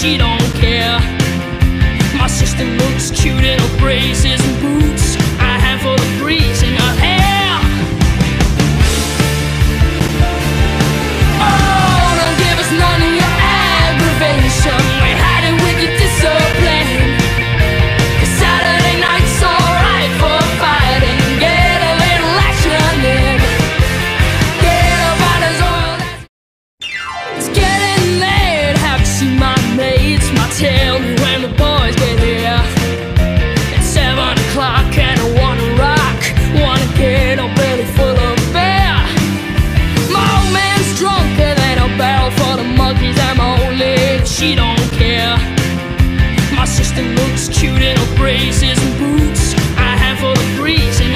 she don't care. My sister looks cute in her braces and boots, a handful of grease in her hair. Oh, don't give us none of your aggravation. We had it with your discipline. 'Cause Saturday night's alright for fighting. Get a little action in. Get up out his oil. It's getting late. Have you seen my mates? My tell me when the boys get here. It's 7 o'clock and I wanna rock. Wanna get a belly full of beer. My old man's drunker than a barrel full of monkeys, and my old lady, she don't care. My sister looks cute in her braces and boots, a handful of grease in